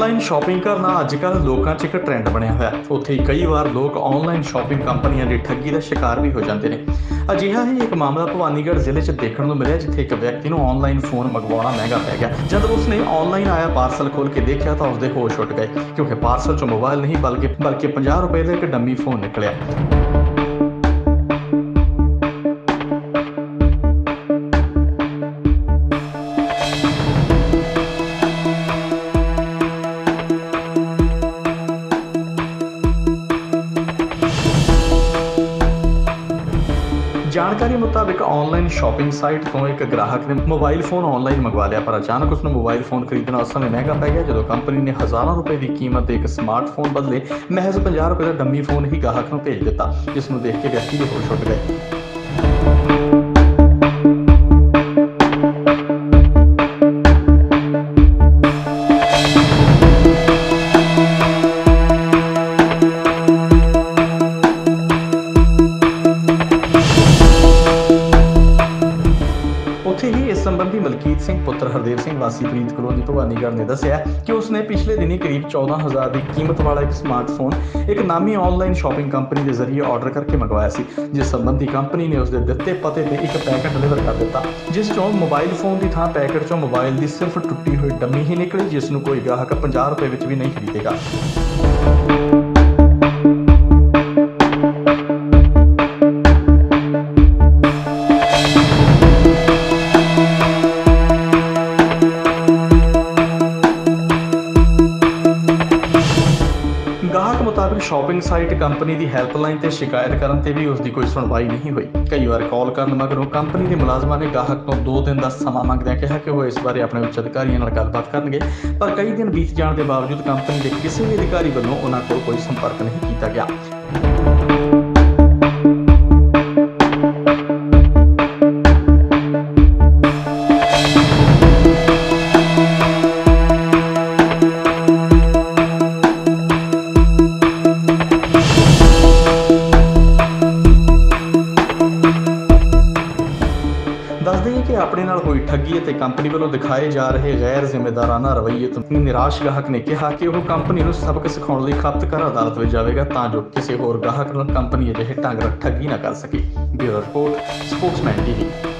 Online shopping करना अजकल लोगों च एक ट्रेंड बनया होया। उत्थे ही कई बार लोग ऑनलाइन शॉपिंग कंपनियां की ठगी का शिकार भी हो जाते हैं। अजिहा ही एक मामला भवानीगढ़ जिले च देखने को मिले, जिथे एक व्यक्ति को ऑनलाइन फोन मंगवाना महंगा पै गया। जब उसने ऑनलाइन आया पार्सल खोल के देखा तो उसके होश उठ गए, क्योंकि पार्सल चो मोबाइल नहीं बल्कि 50 रुपए का एक डमी फोन निकलिया। जानकारी मुताबिक ऑनलाइन शॉपिंग साइट तो एक ग्राहक ने मोबाइल फोन ऑनलाइन मंगवा लिया, पर अचानक उसने मोबाइल फोन खरीदना उस समय महंगा पै गया। जो कंपनी ने हज़ारों रुपए की कीमत एक स्मार्टफोन बदले महज 50 रुपए का डमी फोन ही ग्राहक को भेज दिता, जिसनों देख के व्यक्ति के होश उठ गए। उत्थे ही इस संबंधी मलकीत सिंह पुत्र हरदेव सिंह वासी प्रीत कलोनी भवानीगढ़ ने दस्सिया कि उसने पिछले दिनी करीब 14,000 की कीमत वाला एक स्मार्टफोन एक नामी ऑनलाइन शॉपिंग कंपनी के जरिए ऑर्डर करके मंगवाया सी, जिस संबंधी कंपनी ने उसके दिते पते पर एक पैकेट डिलीवर कर दिता, जिस चों मोबाइल फोन की थां पैकेट चों मोबाइल की सिर्फ टुटी हुई डमी ही निकली, जिसनों कोई ग्राहक 50 रुपए विच भी नहीं खरीदेगा। गाहक मुताबिक शॉपिंग साइट कंपनी की हैल्पलाइन से शिकायत करने ते भी उसकी कोई सुनवाई नहीं हुई। कई बार कॉल करने मगरों कंपनी के मुलाजमान ने गाहक को 2 दिन का समा मंगदे कहा कि वह इस बारे अपने उच्च अधिकारियों नाल गलबात करनगे, पर कई दिन बीत जाने के बावजूद कंपनी के किसी भी अधिकारी वालों उन्हां कोल कोई संपर्क नहीं किया गया। दस दें कि अपने नाल हुई ठगी ते कंपनी वालों दिखाए जा रहे गैर जिम्मेदाराना रवैये तो निराश गाहक ने कहा कि वह कंपनी को सबक सिखाने लई खपतकार अदालत में जाएगा, तां जो किसी होर गाहक नाल कंपनी अजिहे ढंग नाल ठगी ना कर सके। Bureau report, spokesman TV.